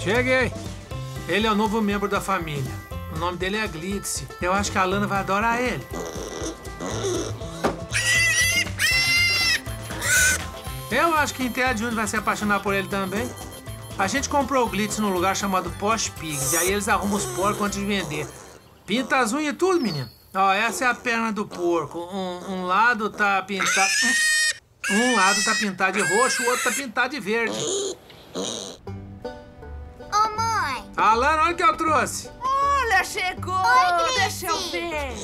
Cheguei. Ele é o novo membro da família. O nome dele é Glitz. Eu acho que a Lana vai adorar ele. Eu acho que Ted Júnior vai se apaixonar por ele também. A gente comprou o Glitz num lugar chamado Posh Pigs. E aí eles arrumam os porcos antes de vender. Pinta as unhas e tudo, menino. Ó, essa é a perna do porco. Um lado tá pintado... Um lado tá pintado de roxo, o outro tá pintado de verde. Ô, mãe. Alana, olha o que eu trouxe. Olha, chegou! Oi, Glitz. Deixa eu ver.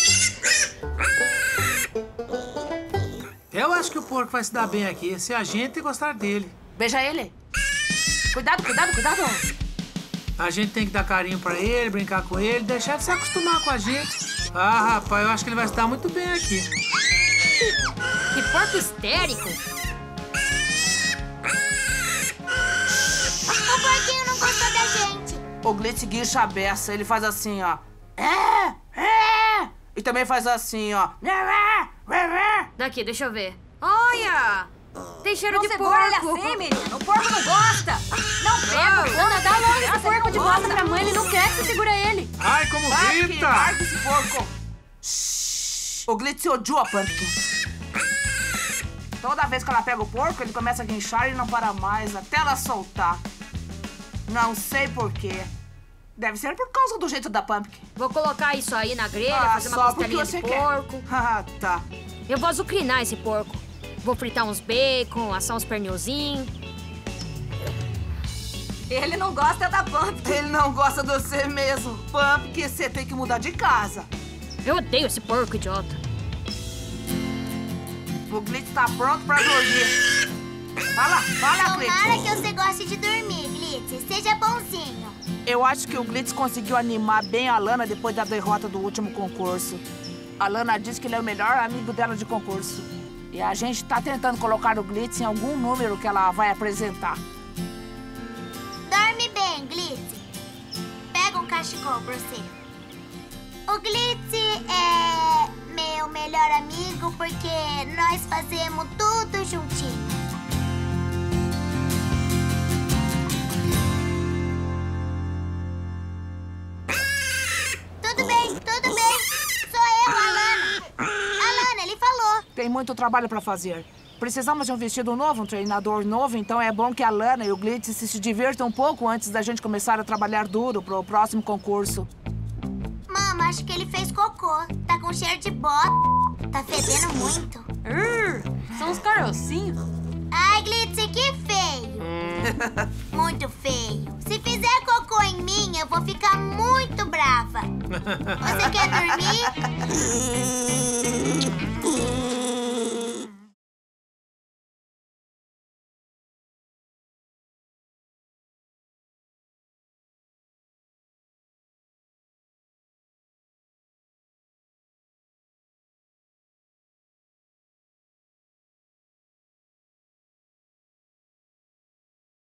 Eu acho que o porco vai se dar bem aqui, se a gente gostar dele. Beija ele. Cuidado, cuidado, cuidado. A gente tem que dar carinho pra ele, brincar com ele, deixar ele se acostumar com a gente. Ah, rapaz, eu acho que ele vai se dar muito bem aqui. Que porco histérico. O porquinho não gostou da gente. O Glitz guincha a beça. Ele faz assim, ó. E também faz assim, ó. Daqui, deixa eu ver. Olha! Tem cheiro de segura ele porco. assim, menino. O porco não gosta. Não pega. Ana, dá logo esse porco de volta pra mãe. Ele não quer que você segura ele. Ai, como grita! Larga esse porco. Shhh. O Glitz odiou a Pumpkin. Toda vez que ela pega o porco, ele começa a guinchar e não para mais, até ela soltar. Não sei por quê. Deve ser por causa do jeito da Pumpkin. Vou colocar isso aí na grelha, fazer só uma porque costelinha você de quer. porco. Ah, tá. Eu vou azucrinar esse porco. Vou fritar uns bacon, assar uns pernilzinhos. Ele não gosta da Pumpkin. Ele não gosta de você mesmo. Pumpkin, você tem que mudar de casa. Eu odeio esse porco, idiota. O Glitz tá pronto pra dormir. Vai lá, Glitz. Tomara que você goste de dormir, Glitz. Seja bonzinho. Eu acho que o Glitz conseguiu animar bem a Lana depois da derrota do último concurso. A Lana disse que ele é o melhor amigo dela de concurso. E a gente tá tentando colocar o Glitz em algum número que ela vai apresentar. Dorme bem, Glitz. Pega um cachecol pra você. O Glitz é meu melhor amigo porque nós fazemos tudo juntinho. Tudo bem, tudo bem. Sou eu, Alana. Alana, ele falou. Tem muito trabalho pra fazer. Precisamos de um vestido novo, um treinador novo, então é bom que a Lana e o Glitz se divirtam um pouco antes da gente começar a trabalhar duro pro próximo concurso. Mama, acho que ele fez cocô. Tá com cheiro de bota. Tá fedendo muito. São uns carocinhos. Ai, Glitz, que feio. Muito feio. Se fizer cocô em mim, eu vou ficar muito brava. Você quer dormir?